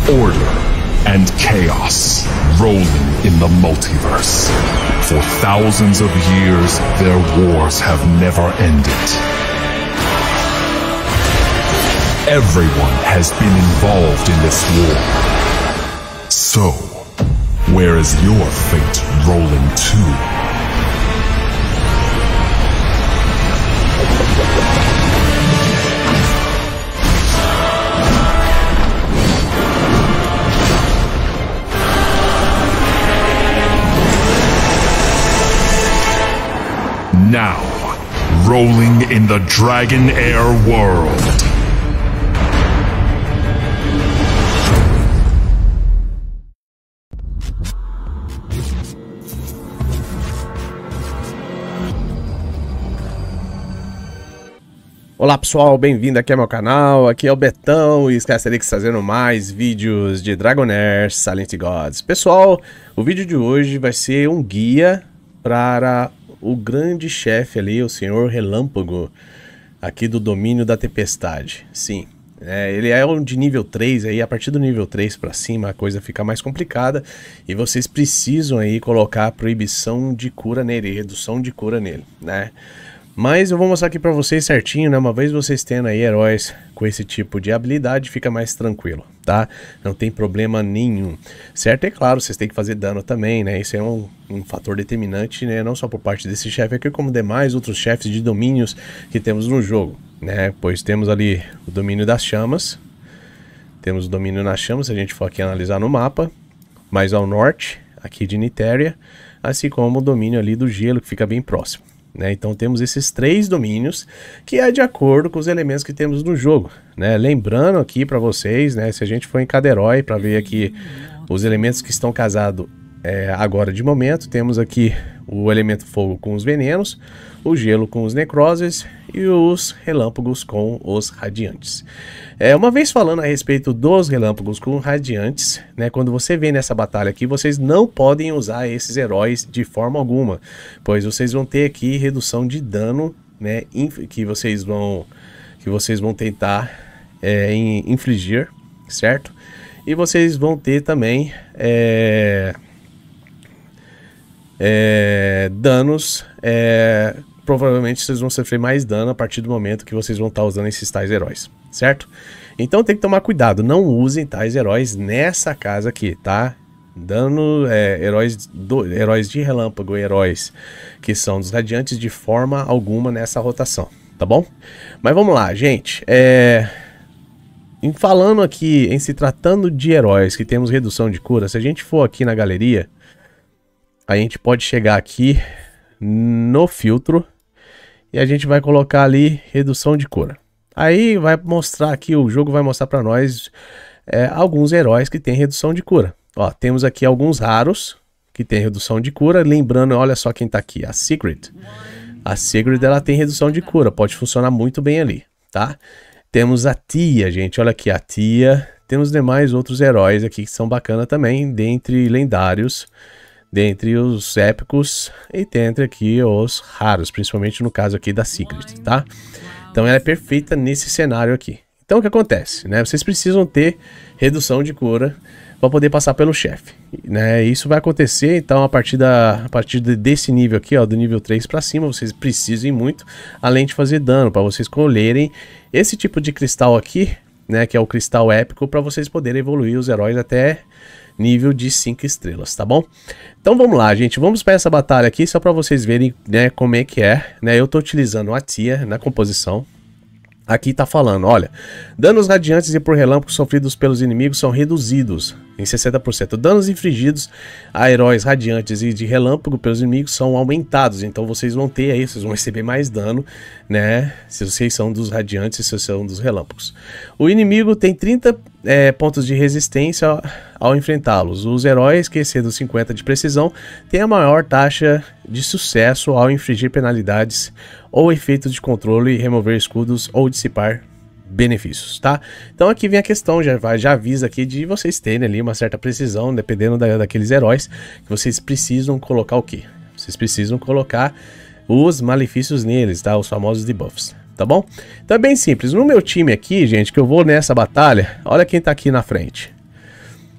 Order and chaos rolling in the multiverse. For thousands of years, their wars have never ended. Everyone has been involved in this war. So, where is your fate rolling to? Now, rolling in the Dragon Air world. Olá pessoal, bem-vindo aqui ao meu canal, aqui é o Betão e esquecerei trazendo mais vídeos de Dragon Air Silent Gods. Pessoal, o vídeo de hoje vai ser um guia para o grande chefe ali, o Senhor Relâmpago, aqui do domínio da tempestade. Sim, ele é um de nível 3, aí a partir do nível 3 para cima a coisa fica mais complicada e vocês precisam aí colocar proibição de cura nele, redução de cura nele, né? Mas eu vou mostrar aqui pra vocês certinho, né? Uma vez vocês tendo aí heróis com esse tipo de habilidade, fica mais tranquilo, tá? Não tem problema nenhum. Certo? É claro, vocês têm que fazer dano também, né? Isso é um fator determinante, né? Não só por parte desse chefe aqui, como demais outros chefes de domínios que temos no jogo, né? Pois temos ali o domínio das chamas. Temos o domínio nas chamas, se a gente for aqui analisar no mapa. Mais ao norte, aqui de Nitéria. Assim como o domínio ali do gelo, que fica bem próximo. Então temos esses 3 domínios que é de acordo com os elementos que temos no jogo, né? Lembrando aqui para vocês, né, se a gente for em cada herói para ver aqui os elementos que estão casados agora de momento, temos aqui o elemento fogo com os venenos, o gelo com os necroses e os relâmpagos com os radiantes. Uma vez falando a respeito dos relâmpagos com radiantes, né, quando você vem nessa batalha aqui, vocês não podem usar esses heróis de forma alguma, pois vocês vão ter aqui redução de dano, né, que vocês vão tentar infligir, certo? E vocês vão ter também danos, provavelmente vocês vão sofrer mais dano a partir do momento que vocês vão estar usando esses tais heróis, certo? Então tem que tomar cuidado, não usem tais heróis nessa casa aqui, tá? Dano, heróis de relâmpago e heróis que são dos radiantes de forma alguma nessa rotação, tá bom? Mas vamos lá, gente, falando aqui, em se tratando de heróis que temos redução de cura, se a gente for aqui na galeria, a gente pode chegar aqui no filtro e a gente vai colocar ali redução de cura. Aí vai mostrar aqui, o jogo vai mostrar para nós alguns heróis que tem redução de cura. Ó, temos aqui alguns raros que tem redução de cura. Lembrando, olha só quem tá aqui, a Sigrid. A Sigrid, ela tem redução de cura, pode funcionar muito bem ali, tá? Temos a Tia, gente, olha aqui a Tia. Temos demais outros heróis aqui que são bacana também, dentre lendários, dentre os épicos e dentre aqui os raros, principalmente no caso aqui da Sigrid, tá? Então ela é perfeita nesse cenário aqui. Então o que acontece, né? Vocês precisam ter redução de cura para poder passar pelo chefe, né? Isso vai acontecer, então a partir desse nível aqui, ó, do nível 3 para cima, vocês precisam muito, além de fazer dano, para vocês colherem esse tipo de cristal aqui, né? Que é o cristal épico, para vocês poderem evoluir os heróis até nível de 5 estrelas, tá bom? Então vamos lá, gente, vamos para essa batalha aqui, só para vocês verem, né, como é que é, né? Eu tô utilizando a Tia na composição. Aqui tá falando, olha, danos radiantes e por relâmpagos sofridos pelos inimigos são reduzidos em 60%. Danos infligidos a heróis radiantes e de relâmpago pelos inimigos são aumentados. Então vocês vão ter aí, vocês vão receber mais dano, né? Se vocês são dos radiantes, se vocês são dos relâmpagos. O inimigo tem 30 pontos de resistência ao enfrentá-los. Os heróis que excedam 50 de precisão têm a maior taxa de sucesso ao infligir penalidades ou efeitos de controle, remover escudos ou dissipar benefícios, tá? Então aqui vem a questão, já avisa aqui de vocês terem ali uma certa precisão, dependendo daqueles heróis, que vocês precisam colocar o quê? Vocês precisam colocar os malefícios neles, tá? Os famosos debuffs, tá bom? Então é bem simples. No meu time aqui, gente, que eu vou nessa batalha, olha quem tá aqui na frente.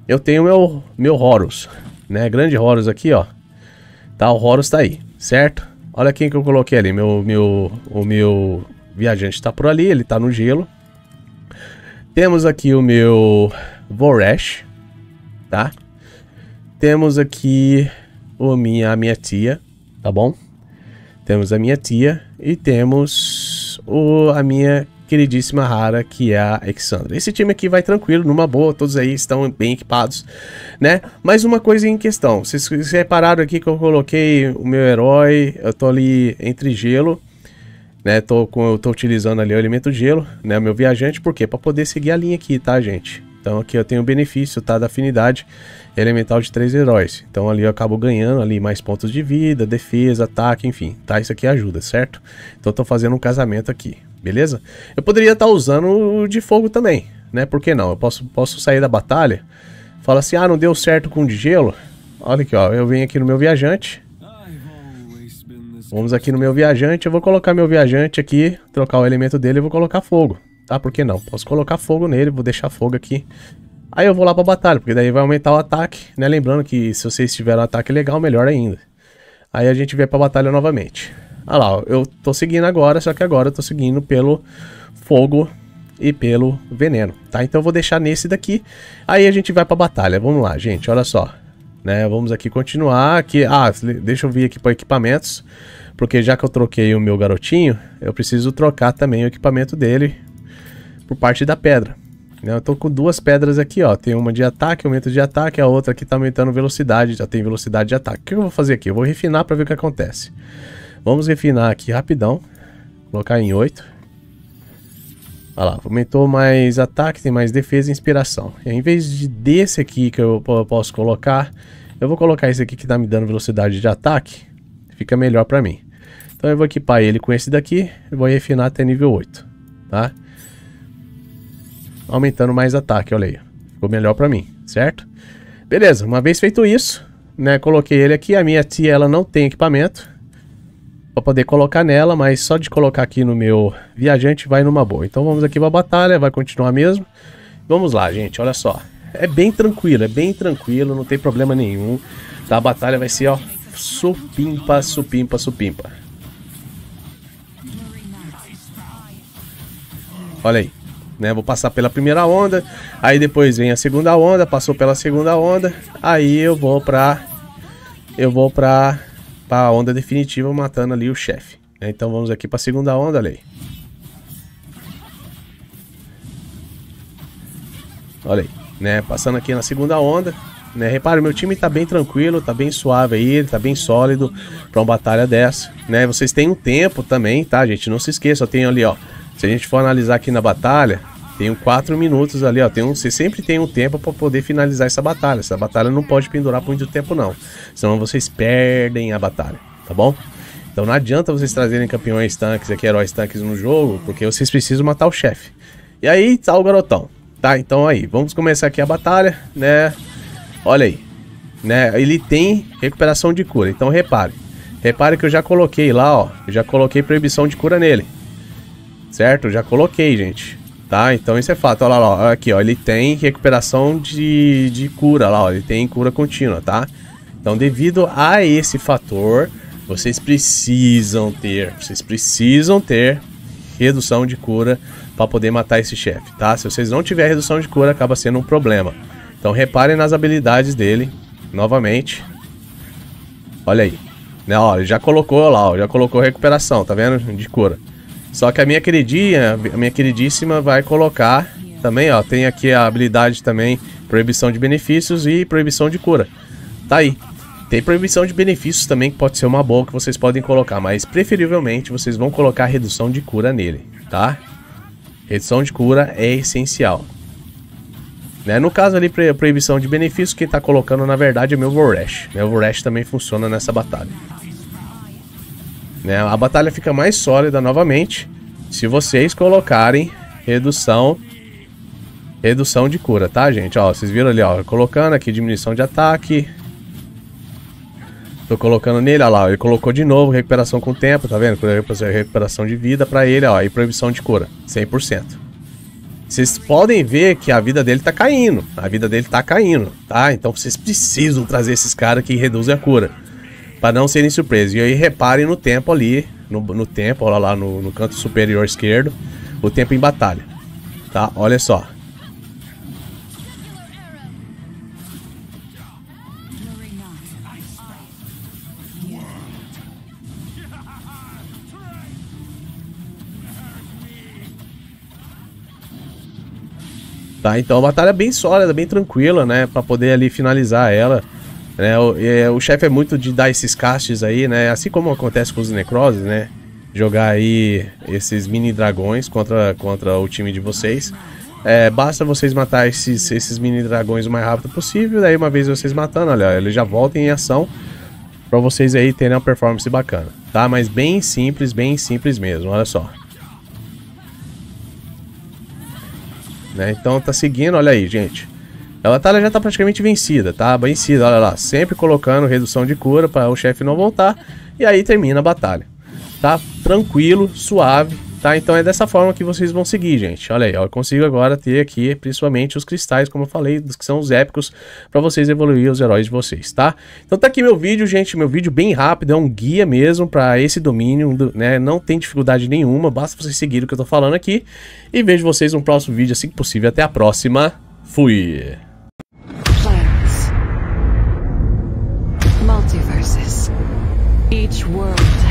eu tenho meu Horus, né? Grande Horus aqui, ó. Tá, o Horus tá aí, certo? Olha quem que eu coloquei ali. O meu viajante tá por ali, ele tá no gelo. Temos aqui o meu Voresh, tá? Temos aqui a minha tia, tá bom? Temos a minha tia e temos a minha queridíssima Rara, que é a Exandra. Esse time aqui vai tranquilo, numa boa, todos aí estão bem equipados, né? Mas uma coisa em questão, vocês repararam aqui que eu coloquei o meu herói, eu tô ali entre gelo, né? Eu tô utilizando ali o elemento gelo, né? O meu viajante, por quê? Pra poder seguir a linha aqui, tá, gente? Então aqui eu tenho o benefício, tá, da afinidade elemental de 3 heróis. Então ali eu acabo ganhando ali mais pontos de vida, defesa, ataque, enfim, tá? Isso aqui ajuda, certo? Então eu tô fazendo um casamento aqui, beleza? Eu poderia estar usando o de fogo também, né? Por que não? Eu posso sair da batalha, fala assim, ah, não deu certo com o de gelo. Olha aqui, ó, eu venho aqui no meu viajante. Vamos aqui no meu viajante, eu vou colocar meu viajante aqui, trocar o elemento dele e vou colocar fogo. Tá, por que não? Posso colocar fogo nele, vou deixar fogo aqui. Aí eu vou lá pra batalha, porque daí vai aumentar o ataque, né? Lembrando que se vocês tiverem um ataque legal, melhor ainda. Aí a gente vai pra batalha novamente. Olha lá, ó, eu tô seguindo agora, só que agora eu tô seguindo pelo fogo e pelo veneno, tá? Então eu vou deixar nesse daqui, aí a gente vai pra batalha. Vamos lá, gente, olha só. Né? Vamos aqui continuar, aqui. Ah, deixa eu vir aqui para equipamentos, porque já que eu troquei o meu garotinho, eu preciso trocar também o equipamento dele por parte da pedra. Eu tô com 2 pedras aqui, ó. Tem uma de ataque, aumento de ataque, a outra aqui tá aumentando velocidade, já tem velocidade de ataque. O que eu vou fazer aqui? Eu vou refinar para ver o que acontece. Vamos refinar aqui rapidão. Colocar em 8. Olha lá, aumentou mais ataque, tem mais defesa e inspiração. E ao invés desse aqui que eu posso colocar, eu vou colocar esse aqui que tá me dando velocidade de ataque. Fica melhor para mim. Então eu vou equipar ele com esse daqui e vou refinar até nível 8, tá? Aumentando mais ataque, olha aí. Ficou melhor pra mim, certo? Beleza, uma vez feito isso, né? Coloquei ele aqui. A minha tia, ela não tem equipamento pra poder colocar nela, mas só de colocar aqui no meu viajante vai numa boa. Então vamos aqui pra batalha, vai continuar mesmo. Vamos lá, gente, olha só. É bem tranquilo, não tem problema nenhum. Tá? A batalha vai ser, ó, supimpa, supimpa, supimpa. Olha aí. Né, vou passar pela primeira onda, aí depois vem a segunda onda, passou pela segunda onda, aí eu vou pra onda definitiva, matando ali o chefe. Né, então vamos aqui pra segunda onda, olha aí. Olha aí, né, passando aqui na segunda onda, né, repare, meu time tá bem tranquilo, tá bem suave aí, ele tá bem sólido pra uma batalha dessa, né, vocês têm um tempo também, tá, gente, não se esqueça, eu tenho ali, ó. Se a gente for analisar aqui na batalha, tem 4 minutos ali, ó. Você sempre tem um tempo para poder finalizar essa batalha. Essa batalha não pode pendurar por muito tempo, não. Senão vocês perdem a batalha, tá bom? Então não adianta vocês trazerem campeões tanques aqui, heróis tanques no jogo, porque vocês precisam matar o chefe. E aí tá o garotão, tá? Então aí, vamos começar aqui a batalha, né? Olha aí, né? Ele tem recuperação de cura, então repare. Repare que eu já coloquei lá, ó. Eu já coloquei proibição de cura nele. Certo? Já coloquei, gente. Tá? Então isso é fato. Olha lá, ó. Aqui, ó. Ele tem recuperação de cura lá, ó. Ele tem cura contínua, tá? Então, devido a esse fator, vocês precisam ter redução de cura para poder matar esse chefe, tá? Se vocês não tiverem redução de cura, acaba sendo um problema. Então, reparem nas habilidades dele, novamente. Olha aí. Né, ó, ele já colocou lá, ó. Já colocou recuperação, tá vendo? De cura. Só que a minha queridíssima vai colocar também, ó, tem aqui a habilidade também, proibição de benefícios e proibição de cura. Tá aí. Tem proibição de benefícios também, que pode ser uma boa que vocês podem colocar, mas preferivelmente vocês vão colocar redução de cura nele, tá? Redução de cura é essencial. Né? No caso ali, proibição de benefícios, quem tá colocando na verdade é meu Voresh. Meu Voresh também funciona nessa batalha. Né? A batalha fica mais sólida novamente se vocês colocarem redução de cura, tá, gente? Ó, vocês viram ali, ó, colocando aqui diminuição de ataque. Tô colocando nele, ó lá, ele colocou de novo recuperação com o tempo, tá vendo? Recuperação de vida pra ele, ó, e proibição de cura, 100%. vocês podem ver que a vida dele tá caindo. A vida dele tá caindo, tá? Então vocês precisam trazer esses caras que reduzem a cura, para não serem surpresos. E aí reparem no tempo ali, no tempo, olha lá no canto superior esquerdo, o tempo em batalha, tá? Olha só. Tá, então a batalha é bem sólida, bem tranquila, né? Pra poder ali finalizar ela, né? O chefe é muito de dar esses castes aí, né? Assim como acontece com os necroses, né? Jogar aí esses mini dragões contra o time de vocês. Basta vocês matar esses mini dragões o mais rápido possível. Daí uma vez vocês matando, olha, eles já voltam em ação pra vocês aí terem uma performance bacana, tá? Mas bem simples mesmo, olha só. Né? Então tá seguindo, olha aí, gente. A batalha já tá praticamente vencida, tá? Vencida, olha lá. Sempre colocando redução de cura para o chefe não voltar. E aí termina a batalha. Tá? Tranquilo, suave, tá? Então é dessa forma que vocês vão seguir, gente. Olha aí, ó, eu consigo agora ter aqui, principalmente os cristais, como eu falei, que são os épicos, para vocês evoluir os heróis de vocês, tá? Então tá aqui meu vídeo, gente. Meu vídeo bem rápido, é um guia mesmo para esse domínio, né? Não tem dificuldade nenhuma, basta vocês seguirem o que eu tô falando aqui. E vejo vocês no próximo vídeo, assim que possível. Até a próxima. Fui! Multiverses. Each world